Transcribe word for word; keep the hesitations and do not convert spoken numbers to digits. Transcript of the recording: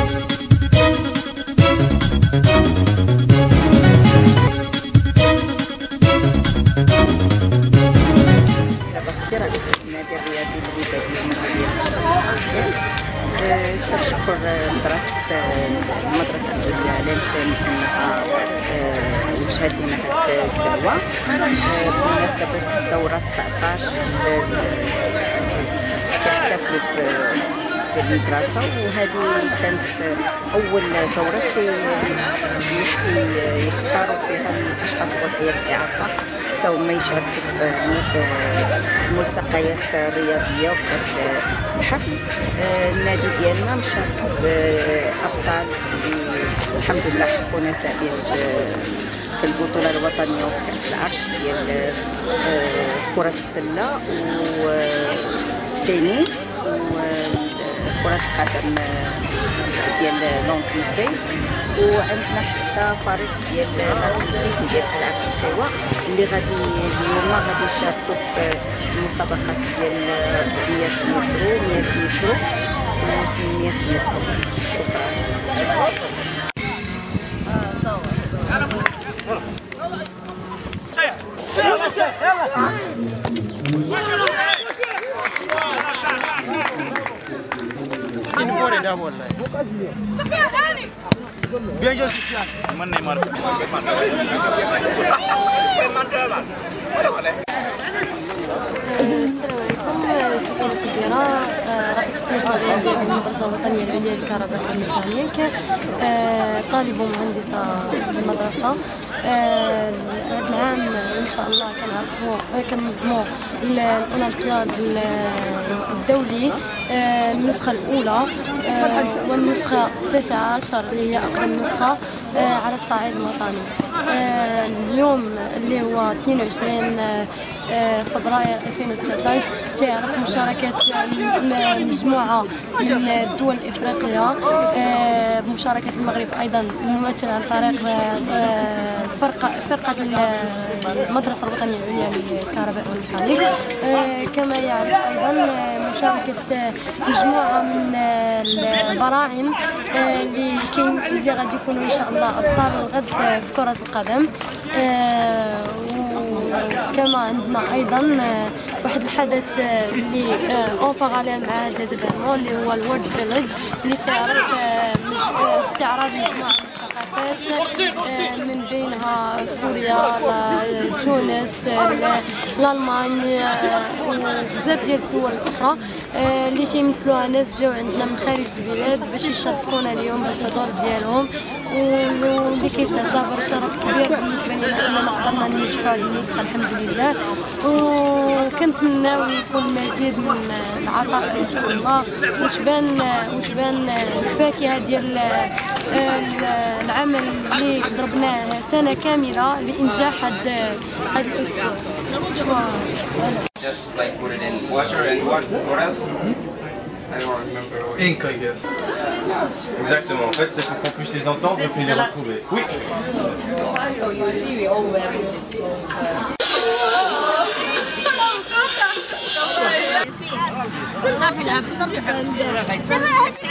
النادي الرياضي الودادي المغربي للاشخاص العاقلين. كنشكر مدرسه المدرسه العليا على لسان انها وجهت لنا هذه الدعوه بمناسبه الدوره تسعطاش كيحتفلوا بالمدرسه، وهذه كانت اول دوره يختاروا فيها الاشخاص ذوي الاعاقه حتى هما يشاركوا في الملتقيات الرياضيه وفي هذا الحفل. النادي ديالنا مشارك بابطال اللي الحمد لله حققوا نتائج في البطوله الوطنيه وفي كاس العرش ديال كره السله والتنس وكره القدم ديال لونكيتي، وعندنا حتى فريق ديال الاتليتيزم ديال العاب القوى اللي غادي اليوم غادي يشاركوا في المسابقات ديال أربعمية متر مية متر و ثمانمية متر. شكرا. Bien yo Sofiane. Man Neymar. السلام عليكم، سفيان فديرة، رئيسة اللجنة الرياضية بالمدرسة الوطنية العليا للكهرباء والميكانيك، طالبة مهندسة في المدرسة. هذا العام إن شاء الله كنعرفوا كنظموا الأولمبياد الدولي النسخة الأولى والنسخة التاسعة عشر اللي هي أقدم نسخة على الصعيد الوطني. اليوم اللي هو اثنين وعشرين فبراير ألفين وتسعطاش تعرف مشاركات مجموعة من الدول الإفريقية بمشاركة المغرب أيضا الممثل عن طريق فرقة فرقة المدرسة الوطنية العليا للكهرباء والميكانيك. كما يعرف أيضا مشاركة مجموعة من البراعم اللي كاين اللي غادي يكونوا إن شاء الله أبطال الغد في كرة القدم. كما عندنا ايضا واحد الحدث اللي اون باراليل مع هذا ليزيفينمون اللي هو الورد فيليج اللي تعرف استعراض مجموعه من الثقافات من بينها كوريا، تونس، الالمان وبزاف ديال الدول الاخرى اللي تيمثلوها ناس جاو عندنا من خارج البلاد باش يشرفونا اليوم بالحضور ديالهم، واللي كيتعتبر شرف كبير بالنسبه لنا اننا قدرنا ننجحوا هذه النسخه الحمد لله. وكنتمناو يكون مزيد من العطاء ان شاء الله، وتبان وتبان الفاكهه ديال العمل اللي ضربناه سنه كامله لانجاح هذا هذا الاسبوع. Just like put it in water and what what else? I don't remember. Ink, I guess. Exactement. En fait, c'est pour qu'on puisse les entendre et puis les retrouver. Oui. So you see, we all wearing this.